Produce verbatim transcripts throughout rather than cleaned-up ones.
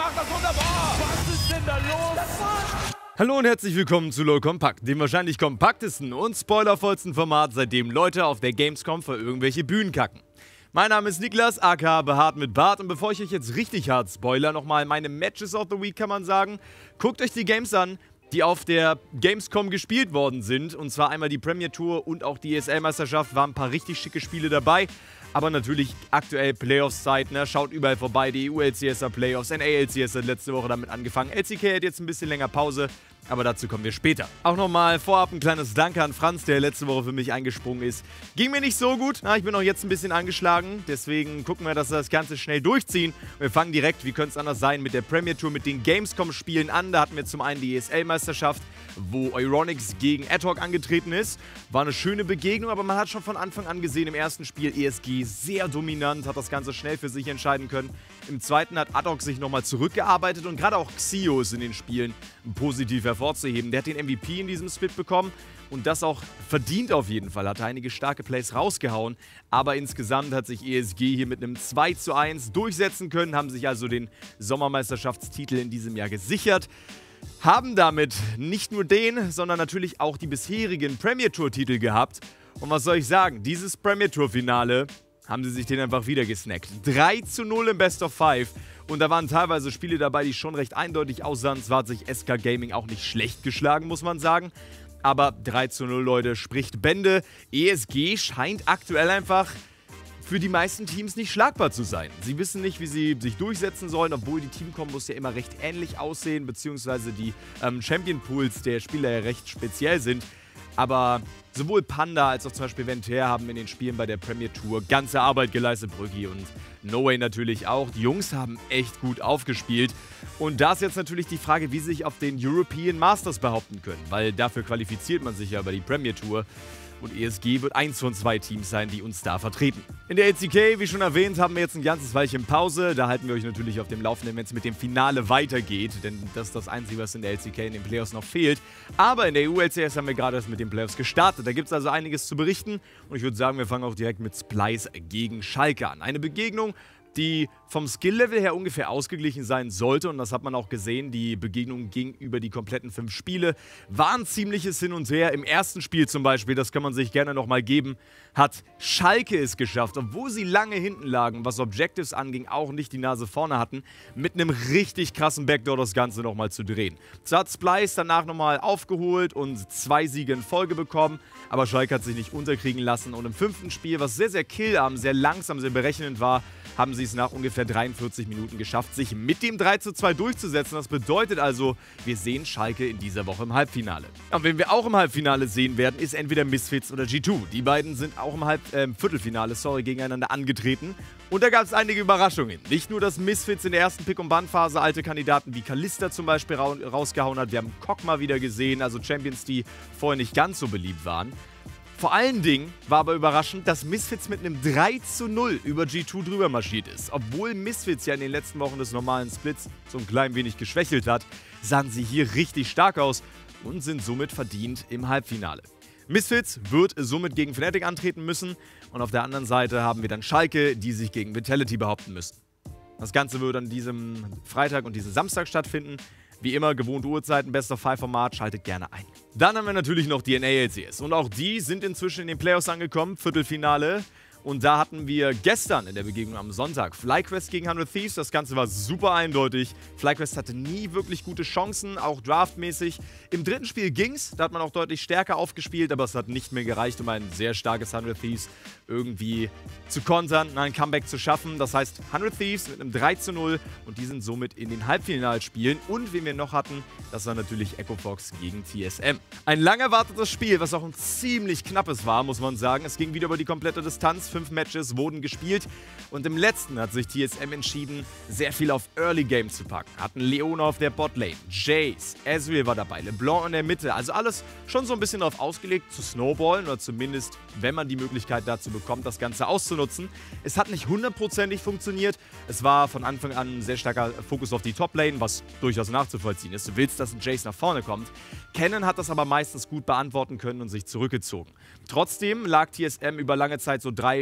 macht das wunderbar. Was ist denn da los? Hallo und herzlich willkommen zu LoL Kompakt, dem wahrscheinlich kompaktesten und spoilervollsten Format, seitdem Leute auf der Gamescom vor irgendwelche Bühnen kacken. Mein Name ist Niklas, aka Behaart mit Bart, und bevor ich euch jetzt richtig hart spoiler, nochmal meine Matches of the Week kann man sagen. Guckt euch die Games an, die auf der Gamescom gespielt worden sind, und zwar einmal die Premier Tour und auch die E S L-Meisterschaft, waren ein paar richtig schicke Spiele dabei. Aber natürlich aktuell Playoffs-Zeit, ne? Schaut überall vorbei, die E U L C S A-Playoffs, N A L C S hat letzte Woche damit angefangen. L C K hat jetzt ein bisschen länger Pause, aber dazu kommen wir später. Auch nochmal vorab ein kleines Danke an Franz, der letzte Woche für mich eingesprungen ist. Ging mir nicht so gut, na, ich bin auch jetzt ein bisschen angeschlagen, deswegen gucken wir, dass wir das Ganze schnell durchziehen. Wir fangen direkt, wie könnte es anders sein, mit der Premier Tour, mit den Gamescom-Spielen an. Da hatten wir zum einen die E S L-Meisterschaft, wo Euronics gegen Adhoc angetreten ist. War eine schöne Begegnung, aber man hat schon von Anfang an gesehen, im ersten Spiel E S G sehr dominant, hat das Ganze schnell für sich entscheiden können. Im zweiten hat Adhoc sich nochmal zurückgearbeitet und gerade auch Xio ist in den Spielen positiv hervorzuheben. Der hat den M V P in diesem Split bekommen und das auch verdient auf jeden Fall. Hat einige starke Plays rausgehauen, aber insgesamt hat sich E S G hier mit einem zwei zu eins durchsetzen können, haben sich also den Sommermeisterschaftstitel in diesem Jahr gesichert. Haben damit nicht nur den, sondern natürlich auch die bisherigen Premier Tour Titel gehabt. Und was soll ich sagen, dieses Premier Tour Finale haben sie sich den einfach wieder gesnackt. drei zu null im Best of fünf. Und da waren teilweise Spiele dabei, die schon recht eindeutig aussahen. Zwar hat sich S K Gaming auch nicht schlecht geschlagen, muss man sagen. Aber drei zu null, Leute, spricht Bände. E S G scheint aktuell einfach für die meisten Teams nicht schlagbar zu sein. Sie wissen nicht, wie sie sich durchsetzen sollen, obwohl die Teamkombos ja immer recht ähnlich aussehen, beziehungsweise die ähm, Champion-Pools der Spieler ja recht speziell sind. Aber sowohl Panda als auch zum Beispiel Venter haben in den Spielen bei der Premier Tour ganze Arbeit geleistet, Brüggi und Noway natürlich auch. Die Jungs haben echt gut aufgespielt. Und da ist jetzt natürlich die Frage, wie sie sich auf den European Masters behaupten können, weil dafür qualifiziert man sich ja über die Premier Tour. Und E S G wird eins von zwei Teams sein, die uns da vertreten. In der L C K, wie schon erwähnt, haben wir jetzt ein ganzes Weilchen Pause. Da halten wir euch natürlich auf dem Laufenden, wenn es mit dem Finale weitergeht. Denn das ist das Einzige, was in der L C K in den Playoffs noch fehlt. Aber in der E U L C S haben wir gerade erst mit den Playoffs gestartet. Da gibt es also einiges zu berichten. Und ich würde sagen, wir fangen auch direkt mit Splyce gegen Schalke an. Eine Begegnung, die vom Skill-Level her ungefähr ausgeglichen sein sollte. Und das hat man auch gesehen. Die Begegnung ging über die kompletten fünf Spiele. War ein ziemliches Hin und Her. Im ersten Spiel zum Beispiel, das kann man sich gerne nochmal geben, hat Schalke es geschafft, obwohl sie lange hinten lagen, was Objectives anging, auch nicht die Nase vorne hatten, mit einem richtig krassen Backdoor das Ganze nochmal zu drehen. So hat Splyce danach nochmal aufgeholt und zwei Siege in Folge bekommen. Aber Schalke hat sich nicht unterkriegen lassen. Und im fünften Spiel, was sehr, sehr killarm, sehr langsam, sehr berechnend war, haben sie es nach ungefähr dreiundvierzig Minuten geschafft, sich mit dem drei zu zwei durchzusetzen. Das bedeutet also, wir sehen Schalke in dieser Woche im Halbfinale. Und wen wir auch im Halbfinale sehen werden, ist entweder Misfits oder G zwei. Die beiden sind auch im Halb äh, Viertelfinale, sorry, gegeneinander angetreten. Und da gab es einige Überraschungen. Nicht nur, dass Misfits in der ersten Pick- und Ban-Phase alte Kandidaten wie Kalista zum Beispiel ra rausgehauen hat. Wir haben Kok mal wieder gesehen, also Champions, die vorher nicht ganz so beliebt waren. Vor allen Dingen war aber überraschend, dass Misfits mit einem drei zu null über G zwei drüber marschiert ist. Obwohl Misfits ja in den letzten Wochen des normalen Splits so ein klein wenig geschwächelt hat, sahen sie hier richtig stark aus und sind somit verdient im Halbfinale. Misfits wird somit gegen Fnatic antreten müssen und auf der anderen Seite haben wir dann Schalke, die sich gegen Vitality behaupten müssen. Das Ganze wird an diesem Freitag und diesem Samstag stattfinden. Wie immer, gewohnte Uhrzeiten, Best of Five Format, schaltet gerne ein. Dann haben wir natürlich noch die N A L C S und auch die sind inzwischen in den Playoffs angekommen, Viertelfinale. Und da hatten wir gestern in der Begegnung am Sonntag FlyQuest gegen hundert Thieves. Das Ganze war super eindeutig. FlyQuest hatte nie wirklich gute Chancen, auch draftmäßig. Im dritten Spiel ging's, da hat man auch deutlich stärker aufgespielt, aber es hat nicht mehr gereicht, um ein sehr starkes hundert Thieves irgendwie zu kontern, ein Comeback zu schaffen. Das heißt, hundert Thieves mit einem drei zu null und die sind somit in den Halbfinalspielen. Und wen wir noch hatten, das war natürlich Echo Fox gegen T S M. Ein lang erwartetes Spiel, was auch ein ziemlich knappes war, muss man sagen. Es ging wieder über die komplette Distanz. Fünf Matches wurden gespielt und im letzten hat sich T S M entschieden, sehr viel auf Early Game zu packen. Hatten Leona auf der Botlane, Jace, Ezreal war dabei, LeBlanc in der Mitte. Also alles schon so ein bisschen darauf ausgelegt zu snowballen oder zumindest, wenn man die Möglichkeit dazu bekommt, das Ganze auszunutzen. Es hat nicht hundertprozentig funktioniert. Es war von Anfang an ein sehr starker Fokus auf die Toplane, was durchaus nachzuvollziehen ist. Du willst, dass ein Jace nach vorne kommt. Kennen hat das aber meistens gut beantworten können und sich zurückgezogen. Trotzdem lag T S M über lange Zeit so drei,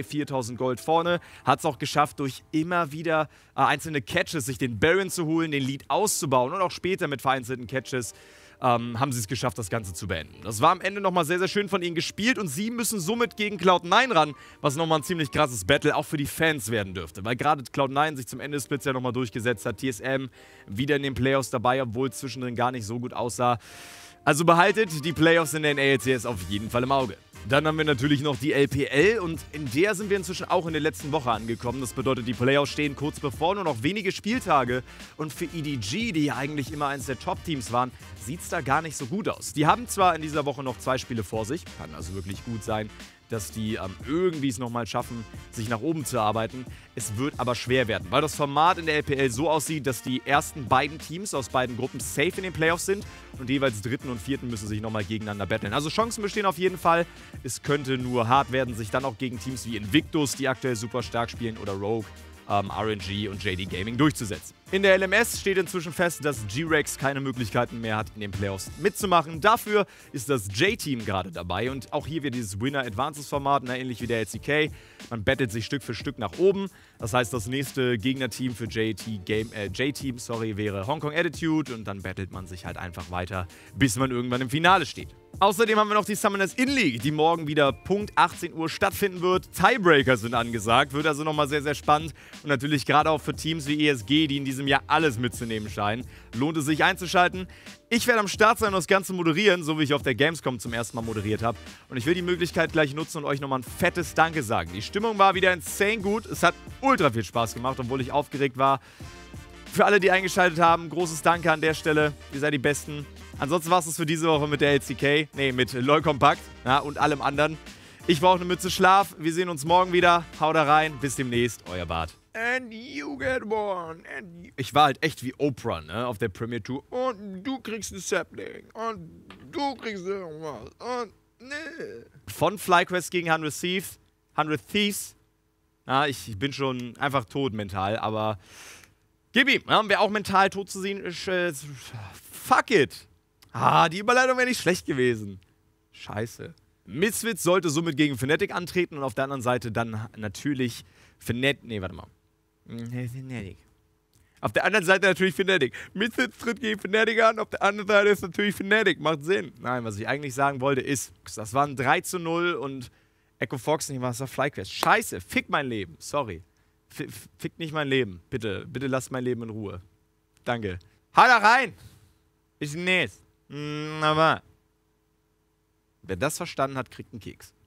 viertausend Gold vorne. Hat es auch geschafft, durch immer wieder äh, einzelne Catches sich den Baron zu holen, den Lead auszubauen und auch später mit vereinzelten Catches ähm, haben sie es geschafft, das Ganze zu beenden. Das war am Ende nochmal sehr, sehr schön von ihnen gespielt und sie müssen somit gegen Cloud neun ran, was nochmal ein ziemlich krasses Battle auch für die Fans werden dürfte, weil gerade Cloud neun sich zum Ende des Splits ja nochmal durchgesetzt hat. T S M wieder in den Playoffs dabei, obwohl es zwischendrin gar nicht so gut aussah. Also behaltet die Playoffs in den A L C S auf jeden Fall im Auge. Dann haben wir natürlich noch die L P L und in der sind wir inzwischen auch in der letzten Woche angekommen. Das bedeutet, die Playoffs stehen kurz bevor, nur noch wenige Spieltage. Und für E D G, die ja eigentlich immer eines der Top-Teams waren, sieht es da gar nicht so gut aus. Die haben zwar in dieser Woche noch zwei Spiele vor sich, kann also wirklich gut sein, dass die ähm, irgendwie es nochmal schaffen, sich nach oben zu arbeiten. Es wird aber schwer werden, weil das Format in der L P L so aussieht, dass die ersten beiden Teams aus beiden Gruppen safe in den Playoffs sind und jeweils dritten und vierten müssen sich nochmal gegeneinander battlen. Also Chancen bestehen auf jeden Fall. Es könnte nur hart werden, sich dann auch gegen Teams wie Invictus, die aktuell super stark spielen, oder Rogue, ähm, R N G und J D Gaming durchzusetzen. In der L M S steht inzwischen fest, dass G-Rex keine Möglichkeiten mehr hat, in den Playoffs mitzumachen. Dafür ist das J-Team gerade dabei und auch hier wird dieses Winner-Advances-Format, ähnlich wie der L C K. Man battelt sich Stück für Stück nach oben. Das heißt, das nächste Gegnerteam für J T-Game, äh, J-Team, sorry, wäre Hong Kong Attitude und dann battelt man sich halt einfach weiter, bis man irgendwann im Finale steht. Außerdem haben wir noch die Summoners In-League, die morgen wieder Punkt achtzehn Uhr stattfinden wird. Tiebreaker sind angesagt, wird also nochmal sehr, sehr spannend. Und natürlich gerade auch für Teams wie E S G, die in diesem Jahr alles mitzunehmen scheinen, lohnt es sich einzuschalten. Ich werde am Start sein und das Ganze moderieren, so wie ich auf der Gamescom zum ersten Mal moderiert habe. Und ich will die Möglichkeit gleich nutzen und euch nochmal ein fettes Danke sagen. Die Stimmung war wieder insane gut. Es hat ultra viel Spaß gemacht, obwohl ich aufgeregt war. Für alle, die eingeschaltet haben, großes Danke an der Stelle. Ihr seid die Besten. Ansonsten war es das für diese Woche mit der L C K. Nee, mit LOL Compact, ja, und allem anderen. Ich brauche eine Mütze Schlaf. Wir sehen uns morgen wieder. Haut da rein. Bis demnächst. Euer Bart. And you get one. And you. Ich war halt echt wie Oprah, ne, auf der Premier Tour. Und du kriegst ein Sapling. Und du kriegst irgendwas. Und ne. Von FlyQuest gegen hundert Thieves. hundert Thieves. Ja, ich bin schon einfach tot mental, aber gib ihm. Ja, wer auch mental tot zu sehen ist, äh, fuck it. Ah, die Überleitung wäre nicht schlecht gewesen. Scheiße. Misfits sollte somit gegen Fnatic antreten und auf der anderen Seite dann natürlich Fnatic. Nee, warte mal. Fnatic. Auf der anderen Seite natürlich Fnatic. Misfits tritt gegen Fnatic an, auf der anderen Seite ist natürlich Fnatic. Macht Sinn. Nein, was ich eigentlich sagen wollte ist, das waren drei zu null und Echo Fox nicht, was war FlyQuest. Scheiße, fick mein Leben. Sorry. F fick nicht mein Leben. Bitte, bitte lasst mein Leben in Ruhe. Danke. Hau da rein! Bis demnächst. Aber wer das verstanden hat, kriegt einen Keks.